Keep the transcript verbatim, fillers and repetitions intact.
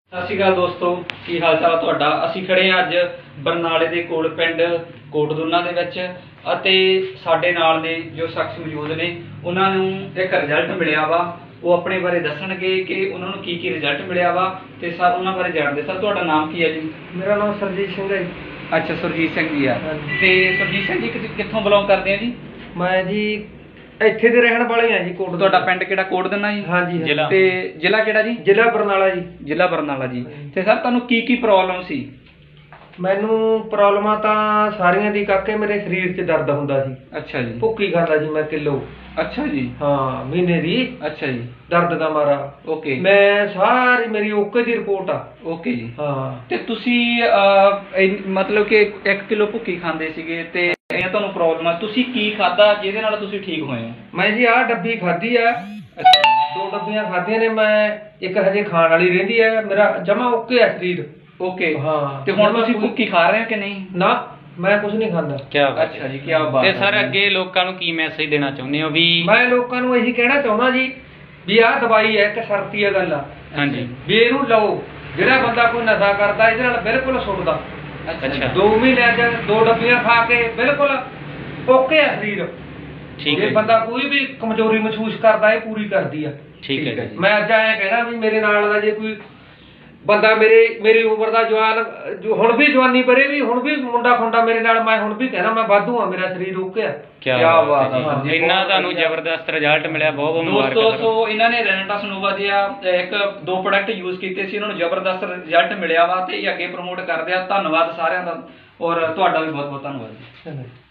ਸਤਿ ਸ਼੍ਰੀ ਅਕਾਲ ਦੋਸਤੋ, ਕੀ ਹਾਲ ਚਾਲ ਤੁਹਾਡਾ। ਅਸੀਂ ਖੜੇ ਹਾਂ ਅੱਜ ਬਰਨਾਲੇ ਦੇ ਕੋਲ ਪਿੰਡ ਕੋਟਦੁਨਾ ਦੇ ਵਿੱਚ ਅਤੇ ਸਾਡੇ ਨਾਲ ਨੇ ਜੋ ਸ਼ਖਸ ਮੌਜੂਦ ਨੇ, ਉਹਨਾਂ ਨੂੰ ਇੱਕ ਰਿਜ਼ਲਟ ਮਿਲਿਆ ਵਾ। ਉਹ ਆਪਣੇ ਬਾਰੇ ਦੱਸਣਗੇ ਕਿ ਉਹਨਾਂ ਨੂੰ ਕੀ ਕੀ ਰਿਜ਼ਲਟ ਮਿਲਿਆ ਵਾ ਤੇ ਸਰ ਉਹਨਾਂ ਬਾਰੇ ਜਾਣਦੇ। ਸਰ ਤੁਹਾਡਾ ਨਾਮ ਕੀ ਹੈ ਜੀ? ਮੇਰਾ ਨਾਮ ਸਰਜੀਤ ਸਿੰਘ ਹੈ ਜੀ। ਅੱਛਾ, ਸੁਰਜੀਤ ਸਿੰਘ ਜੀ ਆ। ਤੇ ਸੁਰਜੀਤ ਸਿੰਘ ਜੀ ਕਿੱਥੋਂ ਬਿਲੋਂਗ ਕਰਦੇ ਆ ਜੀ? ਮੈਂ ਜੀ ਇੱਥੇ ਦੇ ਰਹਿਣ ਵਾਲੇ ਆ ਜੀ। ਕੋਟ ਤੁਹਾਡਾ ਪਿੰਡ ਕਿਹੜਾ? ਕੋਟਦੁਨਾ ਜੀ। ਹਾਂਜੀ। ਜ਼ਿਲ੍ਹਾ ਤੇ ਜ਼ਿਲ੍ਹਾ ਕਿਹੜਾ ਜੀ? ਜ਼ਿਲ੍ਹਾ ਬਰਨਾਲਾ ਜੀ। ਜ਼ਿਲ੍ਹਾ ਬਰਨਾਲਾ ਜੀ। ਤੇ ਸਰ ਤੁਹਾਨੂੰ ਕੀ ਕੀ ਪ੍ਰੋਬਲਮ ਸੀ? ਮੈਨੂੰ ਪ੍ਰੋਬਲਮਾਂ ਤਾਂ ਸਾਰੀਆਂ ਦੀ ਕਾਕੇ, ਮੇਰੇ ਸਰੀਰ 'ਚ ਦਰਦ ਹੁੰਦਾ ਸੀ। ਅੱਛਾ ਜੀ। ਭੁੱਕੀ ਖਾਂਦਾ ਜੀ ਮੈਂ ਕਿਲੋ। ਅੱਛਾ ਜੀ। ਹਾਂ, ਮਹੀਨੇ ਦੀ। ਅੱਛਾ ਜੀ। ਦਰਦ ਦਾ ਮਾਰਾ। ਓਕੇ। ਮੈਂ ਸਾਰੀ ਮੇਰੀ ਓਕੇ ਦੀ ਰਿਪੋਰਟ ਆ। ਓਕੇ ਜੀ। ਹਾਂ। ਤੇ ਤੁਸੀਂ ਮਤਲਬ ਕਿ ਇੱਕ ਕਿਲੋ ਭੁੱਕੀ ਖਾਂਦੇ ਸੀਗੇ ਤੇ ਇਹ ਤੁਹਾਨੂੰ ਪ੍ਰੋਬਲਮ ਆ, ਤੁਸੀਂ ਕੀ ਖਾਧਾ ਜਿਹਦੇ ਨਾਲ ਤੁਸੀਂ ਠੀਕ ਹੋਏ ਹੋ? ਮੈਂ ਜੀ ਆਹ ਡੱਬੀ ਖਾਧੀ ਆ। ਦੋ ਡੱਬੀਆਂ ਖਾਧੀਆਂ ਨੇ ਮੈਂ, ਇੱਕ ਹਜੇ ਖਾਣ ਵਾਲੀ ਰਹਿੰਦੀ ਆ। ਮੇਰਾ ਜਮਾ ਓਕੇ ਆ ਸਰੀਰ। ਓਕੇ। ਹਾਂ। ਤੇ ਹੁਣ ਤੁਸੀਂ ਭੁੱਕੀ ਖਾ ਰਹੇ ਹੋ ਕਿ ਨਹੀਂ? ਨਾ, ਮੈਂ ਕੁਝ ਨਹੀਂ ਖਾਂਦਾ। ਕੀ ਬਾਤ। ਅੱਛਾ ਜੀ, ਕੀ ਬਾਤ। ਤੇ ਸਰ ਅੱਗੇ ਲੋਕਾਂ ਨੂੰ ਕੀ ਮੈਸੇਜ ਦੇਣਾ ਚਾਹੁੰਦੇ ਹੋ? ਵੀ ਮੈਂ ਲੋਕਾਂ ਨੂੰ ਇਹੀ ਕਹਿਣਾ ਚਾਹੁੰਦਾ ਜੀ ਵੀ ਆਹ ਦਵਾਈ ਹੈ ਇੱਕ ਸ਼ਰਤੀ ਆ ਗੱਲ ਆ। ਹਾਂਜੀ। ਵੀ ਇਹਨੂੰ ਲਓ। ਜਿਹੜਾ ਬੰਦਾ ਕੋਈ ਨਸ਼ਾ ਕਰਦਾ ਇਹਦੇ ਨਾਲ ਬਿਲਕੁਲ ਛੁੱਟਦਾ। ਅੱਛਾ। ਦੋ ਮਹੀਨਿਆਂ ਚ ਦੋ ਡੱਬੀਆਂ ਖਾ ਕੇ ਬਿਲਕੁਲ ਓਕੇ ਆ ਸਰੀਰ। ਠੀਕ ਜੇ ਹੈ। ਬੰਦਾ ਕੋਈ ਵੀ ਕਮਜ਼ੋਰੀ ਮਹਿਸੂਸ ਕਰਦਾ ਇਹ ਪੂਰੀ ਕਰਦੀ ਆ। ਠੀਕ ਹੈ ਜੀ। ਮੈਂ ਅੱਜ ਐਂ ਕਹਿਣਾ ਵੀ ਮੇਰੇ ਨਾਲ ਦਾ ਜੇ ਕੋਈ ਬੰਦਾ ਮੇਰੇ ਮੇਰੀ ਉਮਰ ਦਾ ਜਵਾਨ, ਜੋ ਹੁਣ ਵੀ ਜਵਾਨੀ ਬਰੇ ਵੀ ਹੁਣ ਵੀ ਮੁੰਡਾ ਖੁੰਡਾ ਮੇਰੇ ਨਾਲ, ਮੈਂ ਹੁਣ ਵੀ ਕਹਿਣਾ ਮੈਂ ਵਾਧੂ ਆ, ਮੇਰਾ ਸਰੀਰ ਓਕੇ ਆ। ਕੀ ਬਾਤ ਹੈ। ਇੰਨਾ ਤੁਹਾਨੂੰ ਜ਼ਬਰਦਸਤ ਰਿਜ਼ਲਟ ਮਿਲਿਆ, ਬਹੁਤ ਬਹੁਤ ਮੁਬਾਰਕਾਂ। ਦੋਸਤੋ ਸੋ ਇਹਨਾਂ ਨੇ ਰੈਨਟਸ ਨੋਵਾ ਦੇ ਆ ਇੱਕ ਦੋ ਪ੍ਰੋਡਕਟ ਯੂਜ਼ ਕੀਤੇ ਸੀ, ਇਹਨਾਂ ਨੂੰ ਜ਼ਬਰਦਸਤ ਰਿਜ਼ਲਟ ਮਿਲਿਆ ਵਾ ਤੇ ਇਹ ਅੱਗੇ ਪ੍ਰਮੋਟ ਕਰਦੇ ਆ। ਧੰਨਵਾਦ ਸਾਰਿਆਂ ਦਾ, ਔਰ ਤੁਹਾਡਾ ਵੀ ਬਹੁਤ ਬਹੁਤ ਧੰਨਵਾਦ।